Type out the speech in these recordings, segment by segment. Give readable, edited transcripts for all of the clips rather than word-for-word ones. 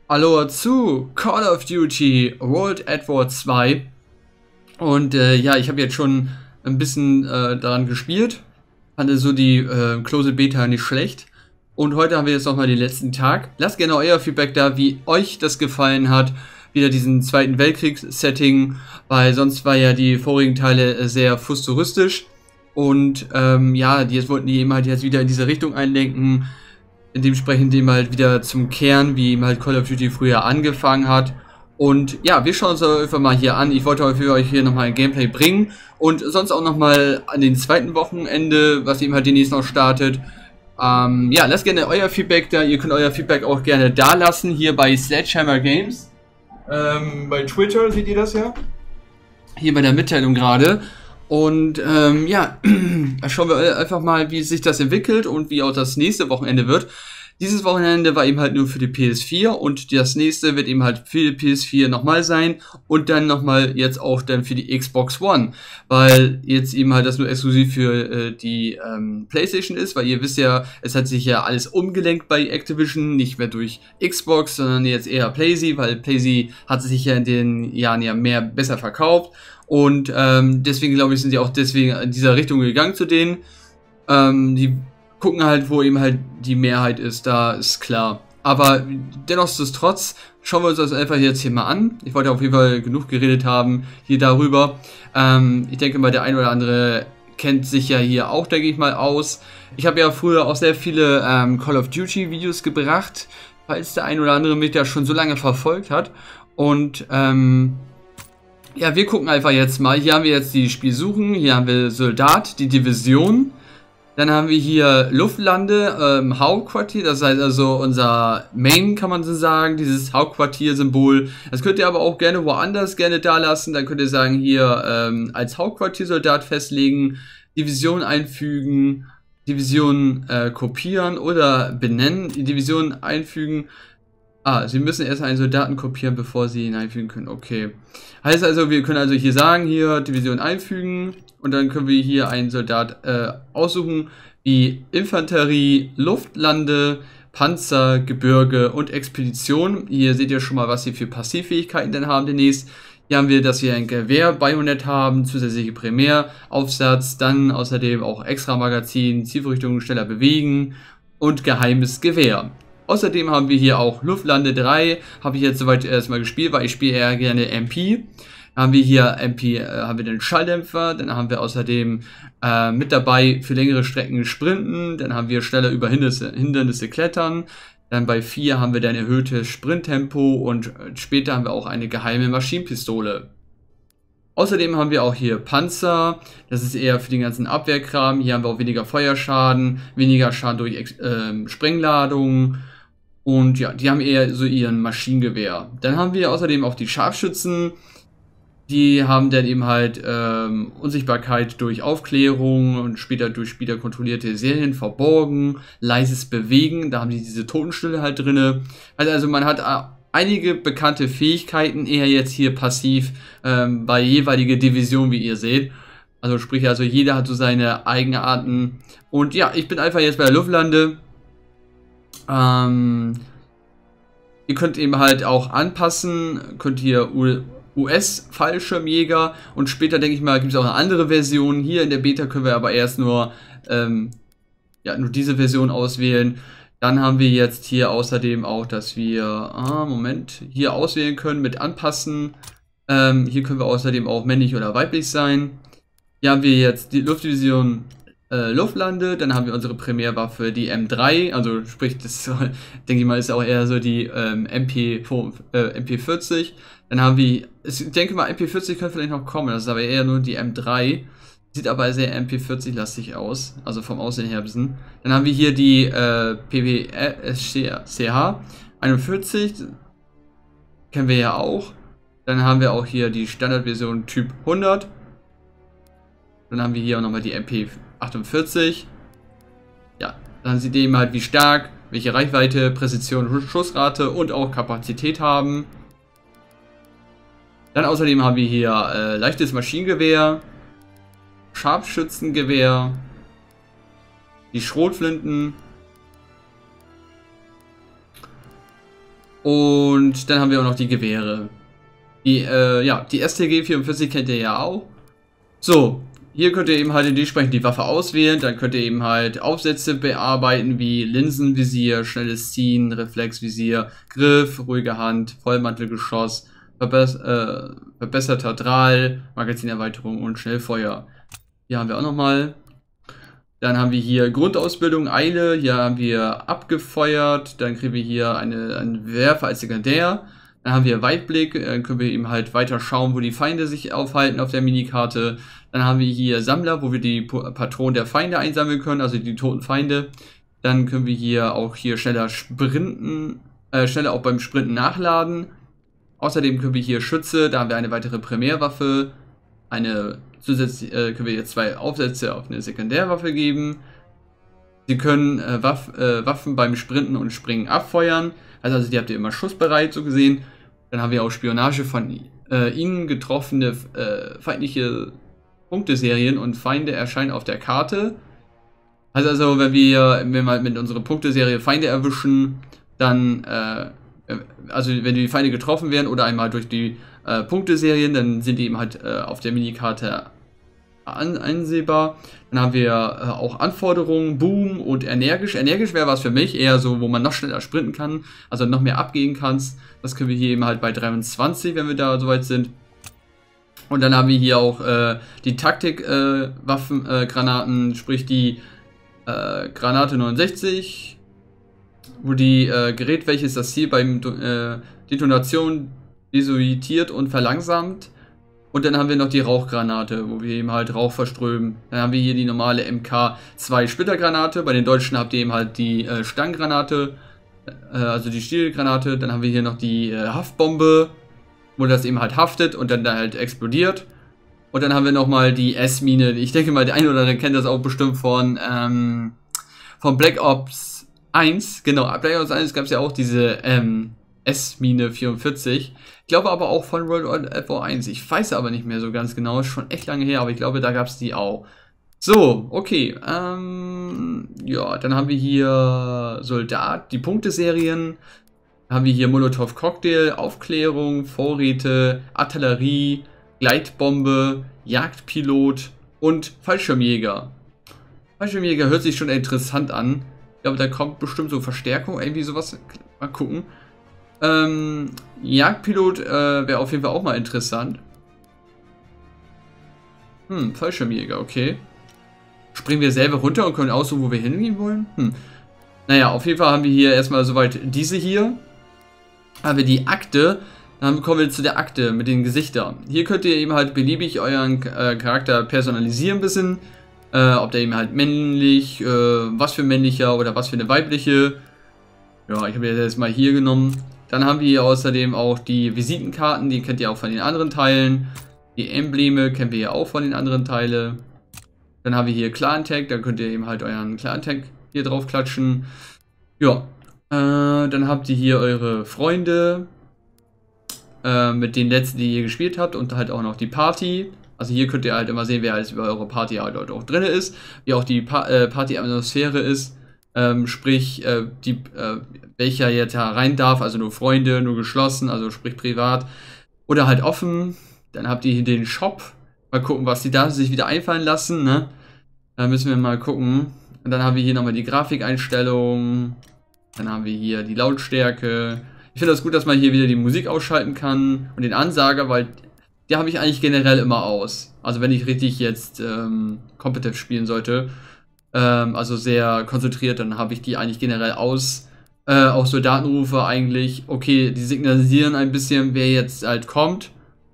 Hallo zu Call of Duty World at War 2 und ja, ich habe jetzt schon ein bisschen daran gespielt, fand so die Closed Beta nicht schlecht und heute haben wir jetzt nochmal den letzten Tag. Lasst gerne euer Feedback da, wie euch das gefallen hat, wieder diesen Zweiten Weltkriegs-Setting, weil sonst war ja die vorigen Teile sehr futuristisch und ja, jetzt wollten die eben halt jetzt wieder in diese Richtung einlenken, dementsprechend dem halt wieder zum Kern, wie ihm halt Call of Duty früher angefangen hat. Und ja, wir schauen uns einfach mal hier an. Ich wollte für euch hier nochmal ein Gameplay bringen und sonst auch nochmal an den zweiten Wochenende, was eben halt demnächst noch startet. Ja, lasst gerne euer Feedback da. Ihr könnt euer Feedback auch gerne da lassen, hier bei Sledgehammer Games. Bei Twitter seht ihr das ja. Hier bei der Mitteilung gerade. Und ja, schauen wir einfach mal, wie sich das entwickelt und wie auch das nächste Wochenende wird. Dieses Wochenende war eben halt nur für die PS4 und das nächste wird eben halt für die PS4 nochmal sein und dann nochmal jetzt auch dann für die Xbox One, weil jetzt eben halt das nur exklusiv für die PlayStation ist, weil ihr wisst ja, es hat sich ja alles umgelenkt bei Activision, nicht mehr durch Xbox, sondern jetzt eher PlayStation, weil PlayStation hat sich ja in den Jahren ja besser verkauft. Und deswegen glaube ich, sind sie auch deswegen in dieser Richtung gegangen zu denen. Die gucken halt, wo eben halt die Mehrheit ist, da ist klar. Aber dennochtstotrotz schauen wir uns das einfach jetzt hier mal an. Ich wollte auf jeden Fall genug geredet haben hier darüber. Ich denke mal, der ein oder andere kennt sich ja hier auch, denke ich mal, aus. Ich habe ja früher auch sehr viele Call of Duty Videos gebracht, falls der ein oder andere mich ja schon so lange verfolgt hat. Und ja, wir gucken einfach jetzt mal. Hier haben wir jetzt die Spielsuchen. Hier haben wir Soldat, die Division. Dann haben wir hier Luftlande, Hauptquartier. Das heißt also unser Main, kann man so sagen. Dieses Hauptquartier-Symbol. Das könnt ihr aber auch gerne woanders da lassen. Dann könnt ihr sagen, hier als Hauptquartiersoldat festlegen. Division einfügen. Division kopieren oder benennen. Die Division einfügen. Sie müssen erst einen Soldaten kopieren, bevor sie ihn einfügen können. Okay. Heißt also, wir können also hier sagen, hier Division einfügen und dann können wir hier einen Soldat aussuchen, wie Infanterie, Luftlande, Panzer, Gebirge und Expedition. Hier seht ihr schon mal, was sie für Passivfähigkeiten dann haben demnächst. Hier haben wir, dass wir ein Gewehr bei 100 haben, zusätzliche Primäraufsatz, dann außerdem auch extra Magazin, Zielrichtung schneller bewegen und geheimes Gewehr. Außerdem haben wir hier auch Luftlande 3, habe ich jetzt soweit erstmal gespielt, weil ich spiele eher gerne MP. Dann haben wir hier MP, haben wir den Schalldämpfer, dann haben wir außerdem mit dabei für längere Strecken Sprinten, dann haben wir schneller über Hindernisse klettern, dann bei 4 haben wir dann erhöhtes Sprinttempo und später haben wir auch eine geheime Maschinenpistole. Außerdem haben wir auch hier Panzer, das ist eher für den ganzen Abwehrkram, hier haben wir auch weniger Feuerschaden, weniger Schaden durch Sprengladungen. Und ja, die haben eher so ihren Maschinengewehr. Dann haben wir außerdem auch die Scharfschützen. Die haben dann eben halt Unsichtbarkeit durch Aufklärung und später durch spielerkontrollierte Serien, verborgen, leises Bewegen. Da haben die diese Totenstille halt drinne. Also man hat einige bekannte Fähigkeiten, eher jetzt hier passiv bei jeweiliger Division, wie ihr seht. Also sprich, also jeder hat so seine Eigenarten. Und ja, ich bin einfach jetzt bei der Luftlande. Ihr könnt eben halt auch anpassen, könnt hier US-Fallschirmjäger und später, denke ich mal, gibt es auch eine andere Version. Hier in der Beta können wir aber erst nur, ja, nur diese Version auswählen. Dann haben wir jetzt hier außerdem auch, dass wir, hier auswählen können mit Anpassen. Hier können wir außerdem auch männlich oder weiblich sein. Hier haben wir jetzt die Luftdivision Luftlande, dann haben wir unsere Primärwaffe, die M3, also sprich, das denke ich mal, ist auch eher so die MP40. Dann haben wir, ich denke mal, MP40 könnte vielleicht noch kommen, das ist aber eher nur die M3. Sieht aber sehr MP40-lastig aus, also vom Aussehen her ein bisschen. Dann haben wir hier die PPCH 41, kennen wir ja auch. Dann haben wir auch hier die Standardversion Typ 100. Dann haben wir hier auch nochmal die MP48. Ja, dann sieht ihr eben halt, wie stark, welche Reichweite, Präzision, Schussrate und auch Kapazität haben. Dann außerdem haben wir hier leichtes Maschinengewehr, Scharfschützengewehr, die Schrotflinten, Und dann haben wir auch noch die Gewehre. Die STG 44 kennt ihr ja auch. So, hier könnt ihr eben halt dementsprechend die Waffe auswählen. Dann könnt ihr eben halt Aufsätze bearbeiten wie Linsenvisier, schnelles Ziehen, Reflexvisier, Griff, ruhige Hand, Vollmantelgeschoss, verbesserter Drahl, Magazinerweiterung und Schnellfeuer. Hier haben wir auch nochmal. Dann haben wir hier Grundausbildung, Eile. Hier haben wir abgefeuert. Dann kriegen wir hier einen Werfer als Sekundär. Dann haben wir Weitblick. Dann können wir eben halt weiter schauen, wo die Feinde sich aufhalten auf der Minikarte. Dann haben wir hier Sammler, wo wir die Patronen der Feinde einsammeln können, also die toten Feinde. Dann können wir hier auch schneller sprinten, schneller auch beim Sprinten nachladen. Außerdem können wir hier Schütze, da haben wir eine weitere Primärwaffe. Zusätzlich können wir jetzt 2 Aufsätze auf eine Sekundärwaffe geben. Sie können Waffen beim Sprinten und Springen abfeuern. Also die habt ihr immer schussbereit, so gesehen. Dann haben wir auch Spionage von ihnen getroffene feindliche Punkteserien und Feinde erscheinen auf der Karte. Also wenn wir mal mit unserer Punkteserie Feinde erwischen, dann also wenn die Feinde getroffen werden oder einmal durch die Punkteserien, dann sind die eben halt auf der Minikarte einsehbar. Dann haben wir auch Anforderungen, Boom und energisch. Energisch wäre was für mich, eher so, wo man noch schneller sprinten kann, also noch mehr abgehen kannst. Das können wir hier eben halt bei 23, wenn wir da soweit sind. Und dann haben wir hier auch die Taktik-Waffen, Granaten, sprich die Granate 69, wo die Gerät, welches das Ziel beim Detonation desoitiert und verlangsamt. Und dann haben wir noch die Rauchgranate, wo wir eben halt Rauch verströmen. Dann haben wir hier die normale MK2 Splittergranate. Bei den Deutschen habt ihr eben halt die Stangengranate, also die Stielgranate. Dann haben wir hier noch die Haftbombe, wo das eben halt haftet und dann da halt explodiert. Und dann haben wir nochmal die S-Mine. Ich denke mal, der eine oder andere kennt das auch bestimmt von Black Ops 1. Genau, Black Ops 1 gab es ja auch diese S-Mine 44. Ich glaube aber auch von World at War 1. Ich weiß aber nicht mehr so ganz genau. Ist schon echt lange her, aber ich glaube, da gab es die auch. So, okay. Ja, dann haben wir hier Soldat, die Punkteserien. Dann haben wir hier Molotov Cocktail, Aufklärung, Vorräte, Artillerie, Gleitbombe, Jagdpilot und Fallschirmjäger. Fallschirmjäger hört sich schon interessant an. Ich glaube, da kommt bestimmt so Verstärkung, irgendwie sowas. Mal gucken. Jagdpilot wäre auf jeden Fall auch mal interessant. Fallschirmjäger, okay. Springen wir selber runter und können aussuchen, wo wir hingehen wollen? Naja, auf jeden Fall haben wir hier erstmal soweit diese hier. Haben wir die Akte. Dann kommen wir zu der Akte mit den Gesichtern. Hier könnt ihr eben halt beliebig euren Charakter personalisieren ein bisschen. Ob der eben halt männlich, was für männlicher oder was für eine weibliche. Ja, ich habe jetzt mal hier genommen. Dann haben wir hier außerdem auch die Visitenkarten, die kennt ihr auch von den anderen Teilen. Die Embleme kennen wir ja auch von den anderen Teilen. Dann haben wir hier Clan-Tag, da könnt ihr eben halt euren Clan-Tag hier drauf klatschen. Ja, dann habt ihr hier eure Freunde, mit den letzten, die ihr gespielt habt und halt auch noch die Party. Also hier könnt ihr halt immer sehen, wer halt über eure Party halt auch drin ist, wie auch die Party-Atmosphäre ist. Sprich, welcher jetzt rein darf, also nur Freunde, nur geschlossen, also sprich privat oder halt offen. Dann habt ihr hier den Shop. Mal gucken, was die da sich wieder einfallen lassen, ne? Da müssen wir mal gucken. Und dann haben wir hier nochmal die Grafikeinstellungen. Dann haben wir hier die Lautstärke. Ich finde das gut, dass man hier wieder die Musik ausschalten kann und den Ansager, weil der habe ich eigentlich generell immer aus. Also wenn ich richtig jetzt competitive spielen sollte, also sehr konzentriert, dann habe ich die eigentlich generell aus. Auch Soldatenrufe eigentlich. Okay, die signalisieren ein bisschen, wer jetzt halt kommt.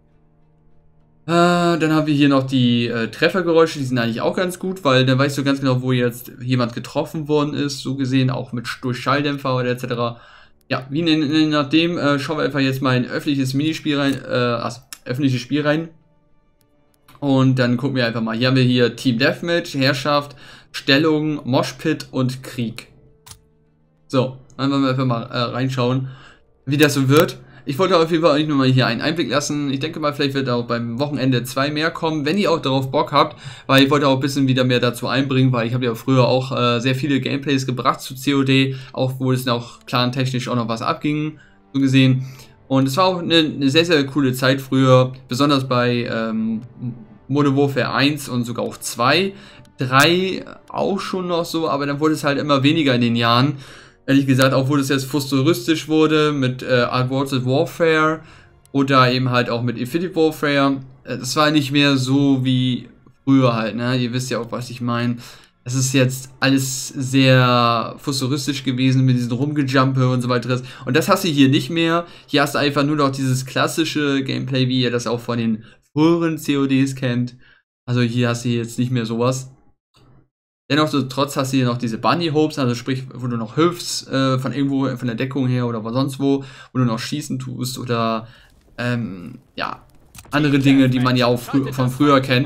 Dann haben wir hier noch die Treffergeräusche, die sind eigentlich auch ganz gut, weil dann weißt du ganz genau, wo jetzt jemand getroffen worden ist, so gesehen, auch durch Schalldämpfer oder etc. Ja, wie nachdem schauen wir einfach jetzt mal in ein öffentliches Minispiel rein, öffentliches Spiel rein. Und dann gucken wir einfach mal. Hier haben wir hier Team Deathmatch, Herrschaft, Stellung, Moshpit und Krieg. So, dann wollen wir einfach mal reinschauen, wie das so wird. Ich wollte auf jeden Fall euch nur mal hier einen Einblick lassen. Ich denke mal, vielleicht wird auch beim Wochenende 2 mehr kommen, wenn ihr auch darauf Bock habt, weil ich wollte auch ein bisschen wieder mehr dazu einbringen, weil ich habe ja früher auch sehr viele Gameplays gebracht zu COD, auch wo es auch clantechnisch auch noch was abging. so gesehen. Und es war auch eine sehr, sehr coole Zeit früher, besonders bei Modern Warfare 1 und sogar auch 2. 3 auch schon noch so, aber dann wurde es halt immer weniger in den Jahren. Ehrlich gesagt, auch wo es jetzt futuristisch wurde mit Advanced Warfare oder eben halt auch mit Infinite Warfare. Das war nicht mehr so wie früher halt, ne? Ihr wisst ja auch, was ich meine. Es ist jetzt alles sehr futuristisch gewesen mit diesen Rumgejumpe und so weiter. Und das hast du hier nicht mehr. Hier hast du einfach nur noch dieses klassische Gameplay, wie ihr das auch von den früheren CODs kennt. Also hier hast du jetzt nicht mehr sowas. Dennoch, trotz hast du hier noch diese Bunny Hopes, also sprich, wo du noch hilfst, von irgendwo, von der Deckung her oder von sonst wo du noch schießen tust oder, ja, andere Dinge, die man ja auch von früher kennt.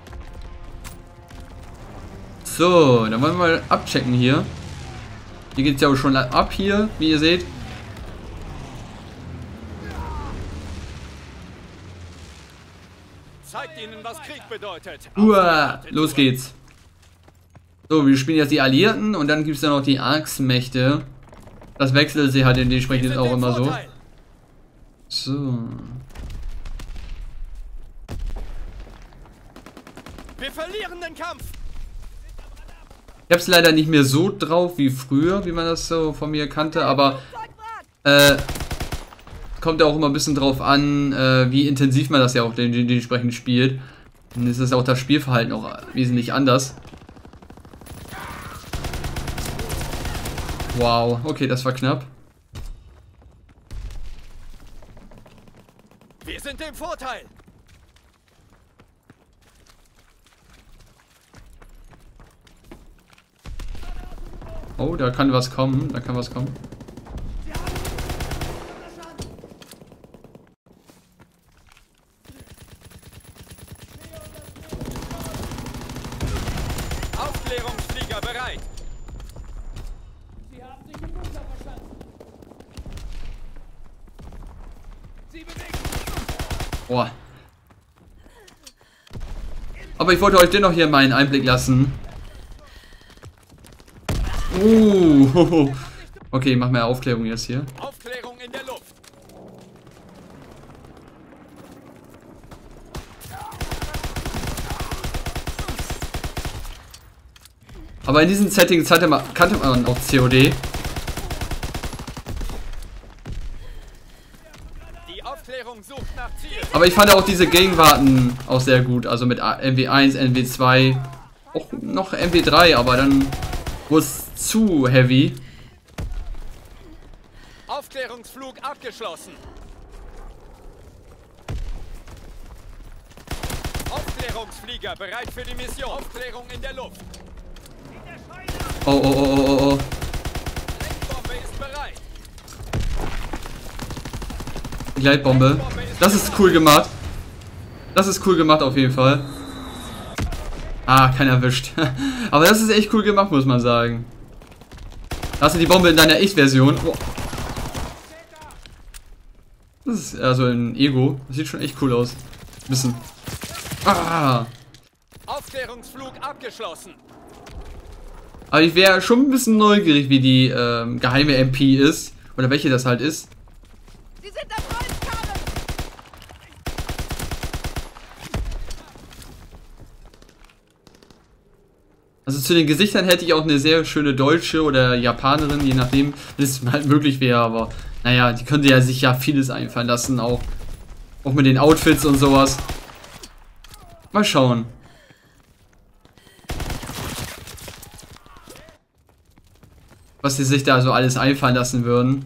So, dann wollen wir mal abchecken hier. Hier geht es ja auch schon ab hier, wie ihr seht. Zeigt ihnen, was Krieg bedeutet. Los geht's. So, wir spielen jetzt die Alliierten und dann gibt es ja noch die Achsmächte. Das wechselt sie halt dementsprechend auch immer so. So. Wir verlieren den Kampf. Ich hab's leider nicht mehr so drauf wie früher, wie man das so von mir kannte, aber kommt ja auch immer ein bisschen drauf an, wie intensiv man das ja auch dementsprechend spielt. Dann ist das auch das Spielverhalten auch wesentlich anders. Wow, okay, das war knapp. Wir sind im Vorteil. Oh, da kann was kommen, da kann was kommen. Aufklärungsflieger bereit. Sie haben sich im Bunker verstanden. Sie bewegen. Boah. Aber ich wollte euch dennoch hier mal einen Einblick lassen. Okay, mach mehr Aufklärung jetzt hier. Aufklärung in der Luft. Aber in diesen Settings kannte man auch COD. Die Aufklärung sucht nach Ziel. Aber ich fand auch diese Gegenwarten auch sehr gut. Also mit MW1, MW2, auch noch MW3, aber dann wurde es zu heavy. Aufklärungsflug abgeschlossen. Aufklärungsflieger bereit für die Mission. Aufklärung in der Luft. Oh. Lenkbombe ist bereit. Die Gleitbombe. Das ist cool gemacht. Das ist cool gemacht auf jeden Fall. Ah, keiner erwischt. Aber das ist echt cool gemacht, muss man sagen. Da hast du die Bombe in deiner Ich-Version. Oh. Das ist also ein Ego. Das sieht schon echt cool aus. Ein bisschen. Ah. Aufklärungsflug abgeschlossen. Aber ich wäre schon ein bisschen neugierig, wie die geheime MP ist. Oder welche das halt ist. Sie sind am Holzkarren. Also zu den Gesichtern hätte ich auch eine sehr schöne Deutsche oder Japanerin, je nachdem, wenn es halt möglich wäre. Aber naja, die könnte ja sich ja vieles einfallen lassen. Auch mit den Outfits und sowas. Mal schauen. Was die sich da so alles einfallen lassen würden.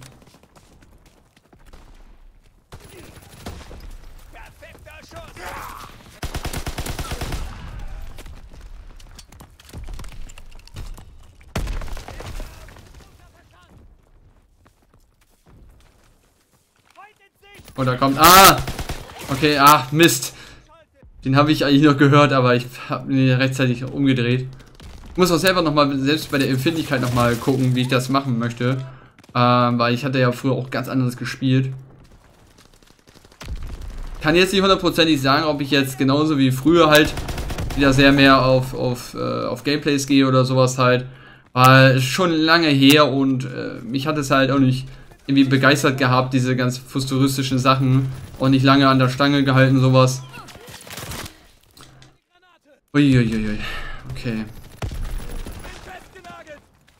Perfekter Schuss. Und da kommt... Ah! Okay, ah, Mist. Den habe ich eigentlich noch gehört, aber ich habe ihn rechtzeitig umgedreht. Ich muss auch selber nochmal, selbst bei der Empfindlichkeit nochmal gucken, wie ich das machen möchte. Weil ich hatte ja früher auch ganz anderes gespielt. Kann jetzt nicht hundertprozentig sagen, ob ich jetzt genauso wie früher halt wieder sehr mehr auf Gameplays gehe oder sowas halt. Weil es schon lange her und mich hat es halt auch nicht irgendwie begeistert gehabt, diese ganz futuristischen Sachen. Und nicht lange an der Stange gehalten, sowas. Uiuiui. Okay. Festgenagelt!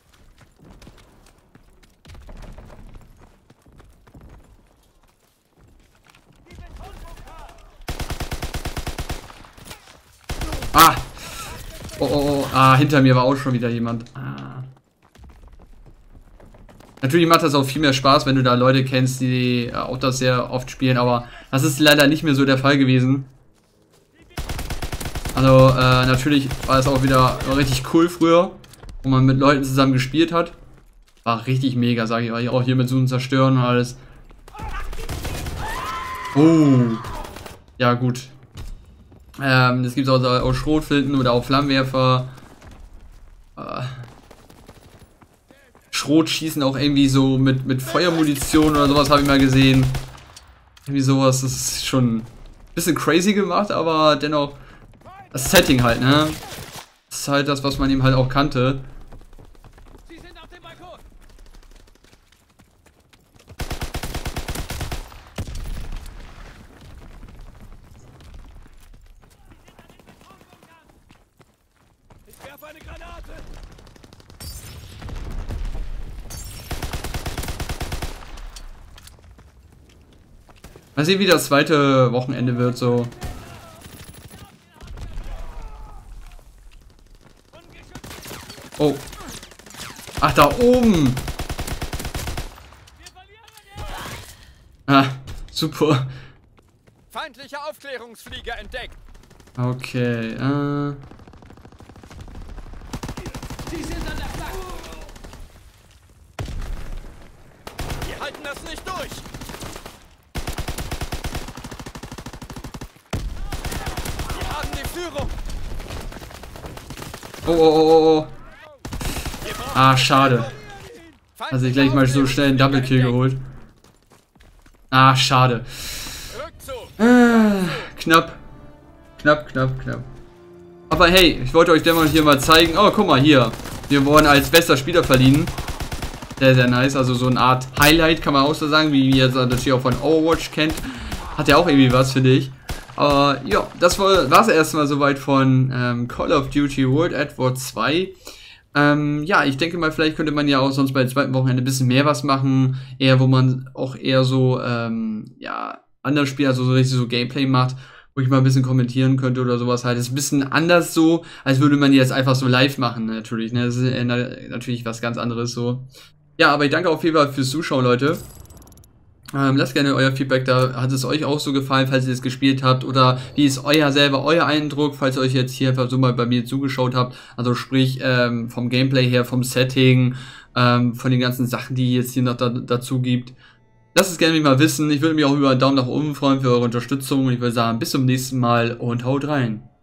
Ah! Oh. Ah, hinter mir war auch schon wieder jemand. Ah. Natürlich macht das auch viel mehr Spaß, wenn du da Leute kennst, die auch das sehr oft spielen, aber das ist leider nicht mehr so der Fall gewesen. Also, natürlich war es auch wieder richtig cool früher, wo man mit Leuten zusammen gespielt hat. War richtig mega, sage ich euch. Auch hier mit Suchen zerstören und alles. Oh. Ja, gut. Es gibt auch Schrotflinten oder auch Flammenwerfer. Schrotschießen auch irgendwie so mit Feuermunition oder sowas habe ich mal gesehen. Irgendwie sowas, das ist schon ein bisschen crazy gemacht, aber dennoch das Setting halt, ne? Das ist halt das, was man eben halt auch kannte. Sie sind auf dem Balkon! Ich werfe eine Granate! Mal sehen, wie das zweite Wochenende wird, so. Oh. Ach, da oben. Ah, super. Feindlicher Aufklärungsflieger entdeckt! Okay, Sie sind an der Flagge! Wir halten das nicht durch! Wir haben die Führung! Oh. Ah, schade. Also ich gleich mal so schnell einen Double Kill geholt. Ah, schade. Rückzug! Knapp. Aber hey, ich wollte euch dennoch hier mal zeigen. Oh, guck mal hier. Wir wurden als bester Spieler verliehen. Sehr nice. Also so eine Art Highlight kann man auch so sagen, wie ihr das natürlich auch von Overwatch kennt. Hat ja auch irgendwie was, finde ich. Aber ja, das war es erstmal soweit von Call of Duty World at War 2. Ja, ich denke mal, vielleicht könnte man ja auch sonst bei der zweiten Wochenende ein bisschen mehr was machen. Eher, wo man auch eher so, ja, andere Spiele, also so richtig so Gameplay macht, wo ich mal ein bisschen kommentieren könnte oder sowas halt. Das ist ein bisschen anders so, als würde man die jetzt einfach so live machen, natürlich. Ne? Das ist natürlich was ganz anderes so. Ja, aber ich danke auf jeden Fall fürs Zuschauen, Leute. Lasst gerne euer Feedback da. Hat es euch auch so gefallen, falls ihr es gespielt habt? Oder wie ist euer Eindruck, falls ihr euch jetzt hier einfach so mal bei mir zugeschaut habt? Also sprich, vom Gameplay her, vom Setting, von den ganzen Sachen, die jetzt hier noch dazu gibt. Lasst es gerne mal wissen. Ich würde mich auch über einen Daumen nach oben freuen für eure Unterstützung. Und ich würde sagen, bis zum nächsten Mal und haut rein.